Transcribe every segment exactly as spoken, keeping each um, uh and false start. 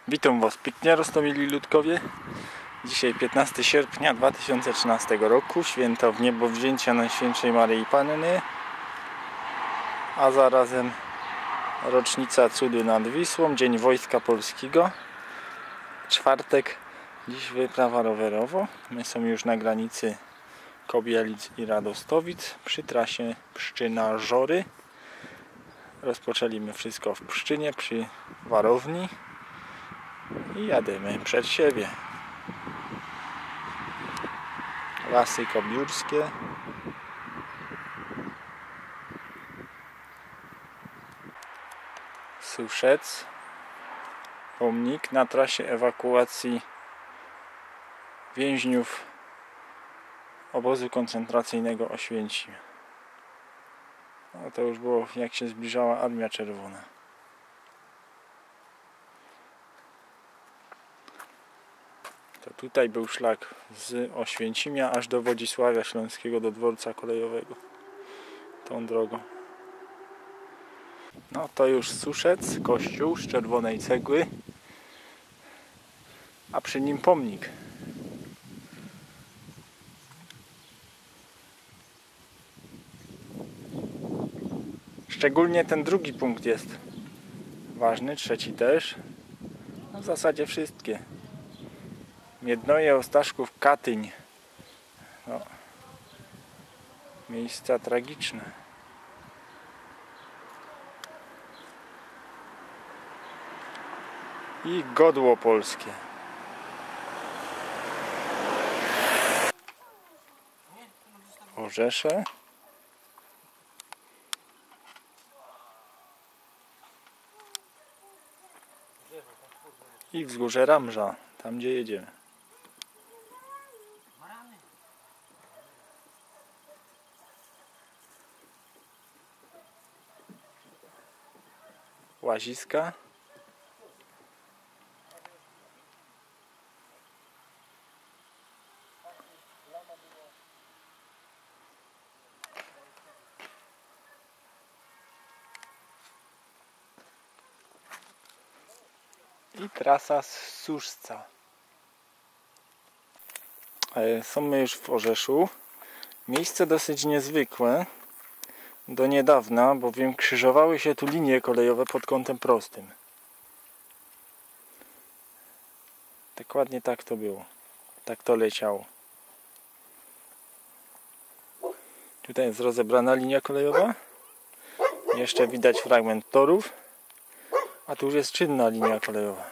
Witam Was pięknie, roztomili ludkowie. Dzisiaj piętnastego sierpnia dwa tysiące trzynastego roku, święto Wniebowzięcia Najświętszej Maryi Panny, a zarazem rocznica cudu nad Wisłą, Dzień Wojska Polskiego. Czwartek, dziś wyprawa rowerowo. My są już na granicy Kobielic i Radostowic przy trasie Pszczyna-Żory. Rozpoczęliśmy wszystko w Pszczynie przy warowni i jademy przed siebie. Lasy kobiórskie. Suszec. Pomnik na trasie ewakuacji więźniów obozu koncentracyjnego Oświęcim. No to już było, jak się zbliżała Armia Czerwona. To tutaj był szlak z Oświęcimia aż do Wodzisławia Śląskiego, do dworca kolejowego. Tą drogą. No to już Suszec, kościół z czerwonej cegły, a przy nim pomnik. Szczególnie ten drugi punkt jest ważny, trzeci też. No w zasadzie wszystkie. Miednoje, Ostaszków, Katyń. No. Miejsca tragiczne. I Godło Polskie. Orzesze. I wzgórze Ramża, tam gdzie jedziemy. Łaziska. I trasa z Suszca. Są my już w Orzeszu. Miejsce dosyć niezwykłe. Do niedawna, bowiem krzyżowały się tu linie kolejowe pod kątem prostym. Dokładnie tak to było. Tak to leciało. Tutaj jest rozebrana linia kolejowa. Jeszcze widać fragment torów. A tu już jest czynna linia kolejowa.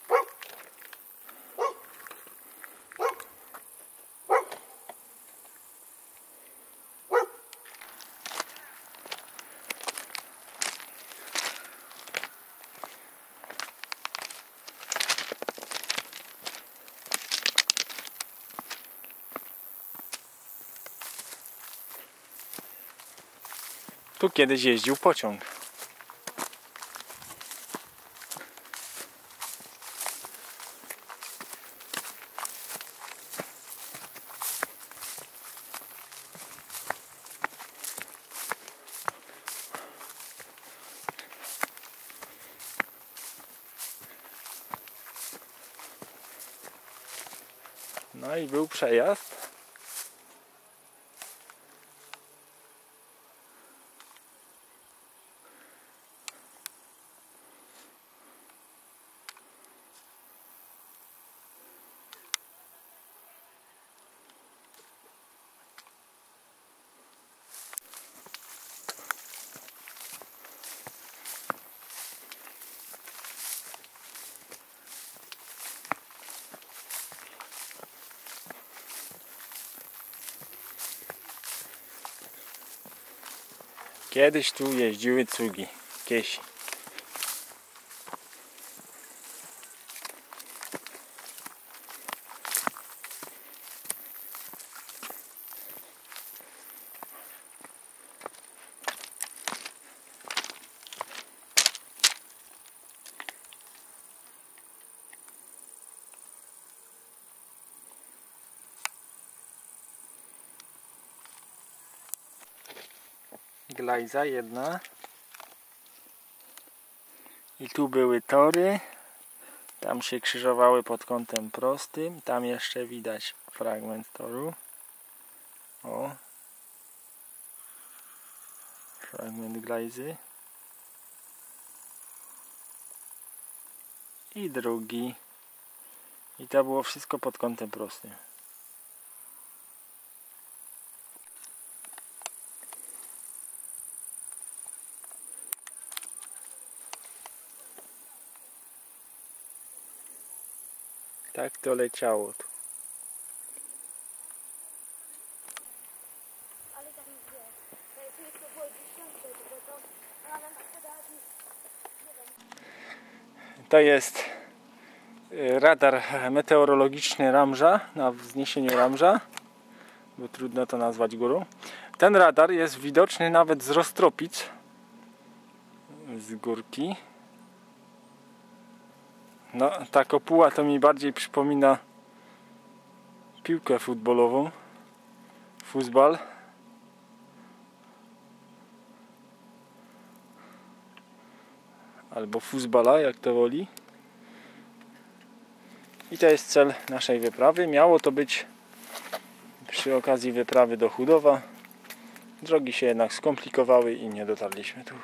Tu kiedyś jeździł pociąg. No i był przejazd. Kiedyś tu jeździły cugi, kiesi. Glajza jedna. I tu były tory. Tam się krzyżowały pod kątem prostym. Tam jeszcze widać fragment toru. O. Fragment glajzy. I drugi. I to było wszystko pod kątem prostym. Tak to leciało tu. To jest radar meteorologiczny Ramża, na wzniesieniu Ramża, bo trudno to nazwać górą. Ten radar jest widoczny nawet z Rostropic, z górki. No, ta kopuła to mi bardziej przypomina piłkę futbolową, fuzbal. Albo fuzbala, jak to woli. I to jest cel naszej wyprawy. Miało to być przy okazji wyprawy do Chudowa. Drogi się jednak skomplikowały i nie dotarliśmy tu.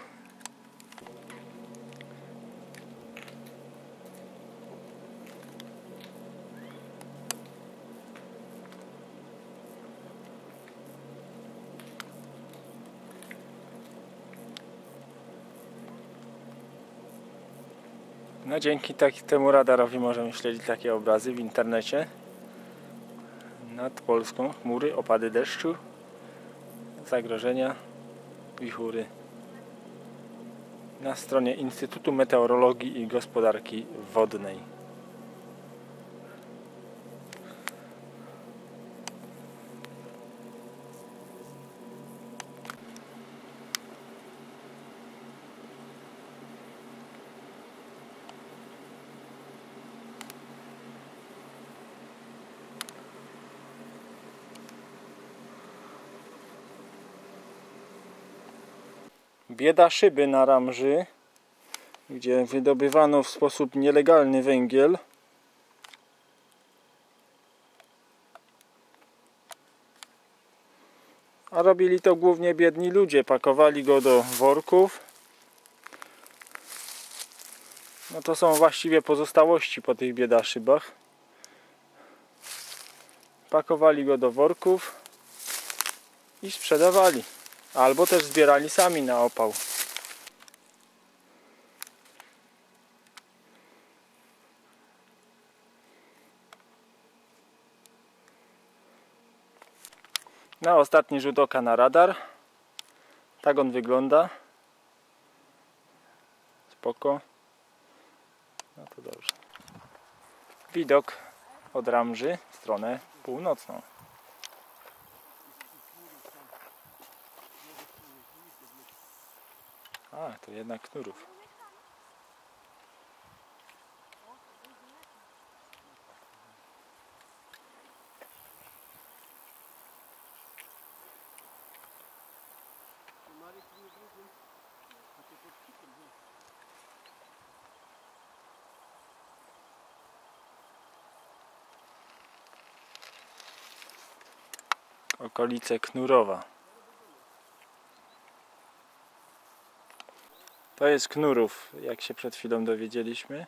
No dzięki tak, temu radarowi możemy śledzić takie obrazy w internecie. Nad Polską chmury, opady deszczu, zagrożenia, wichury. Na stronie Instytutu Meteorologii i Gospodarki Wodnej. Bieda szyby na Ramży, gdzie wydobywano w sposób nielegalny węgiel. A robili to głównie biedni ludzie. Pakowali go do worków. No to są właściwie pozostałości po tych biedaszybach. Pakowali go do worków i sprzedawali. Albo też zbierali sami na opał. Na ostatni rzut oka na radar. Tak on wygląda. Spoko. No to dobrze. Widok od Ramży w stronę północną. A, to jednak Knurów. Okolice Knurowa. To jest Knurów, jak się przed chwilą dowiedzieliśmy.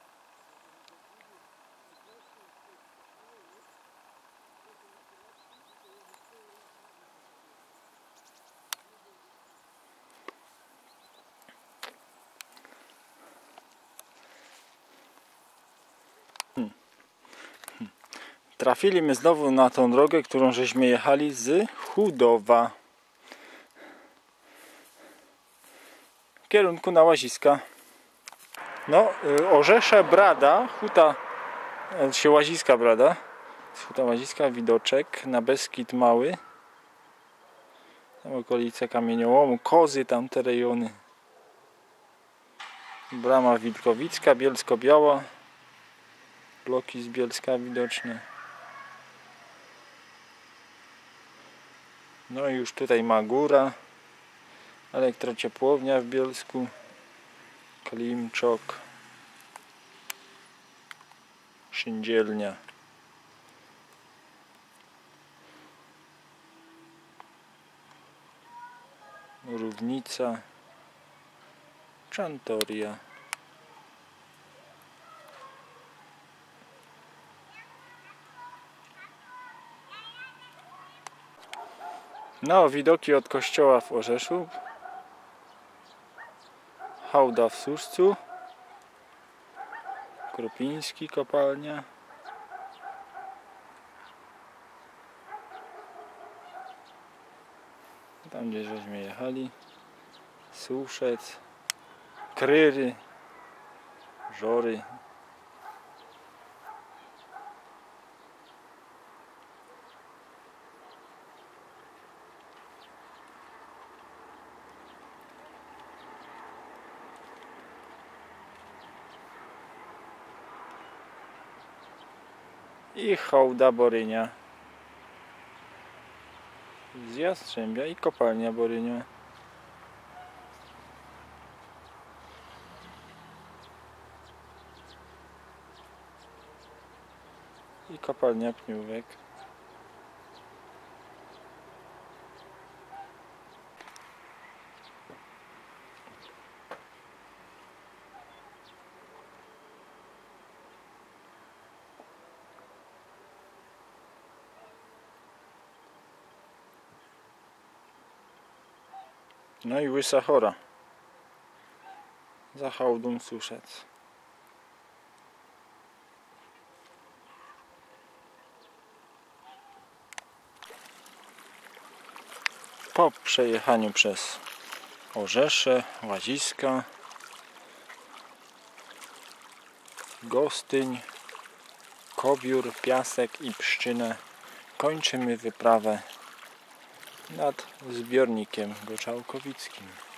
Hmm. Hmm. Trafiliśmy znowu na tą drogę, którą żeśmy jechali z Chudowa. W kierunku na Łaziska. No, Orzesze Brada, huta, się Łaziska Brada, huta Łaziska, widoczek na Beskid Mały, tam okolice Kamieniołomu, Kozy, tamte rejony, Brama Wilkowicka, Bielsko-Biała, bloki z Bielska widoczne. No i już tutaj Magóra, elektrociepłownia w Bielsku, Klimczok. Szyndzielnia. Równica. Czantoria. No, widoki od kościoła w Orzeszu. Hałda w Służcu. Kropiński, kopalnia. Tam gdzie żeśmy jechali. Suszec. Kryry. Żory. I Hołda Borynia z Jastrzębia i kopalnia Borynia. I kopalnia Pniówek. No i Łysa Chora za Hałdą Suszec. Po przejechaniu przez Orzesze, Łaziska, Gostyń, Kobiór, Piasek i Pszczynę kończymy wyprawę nad zbiornikiem goczałkowickim.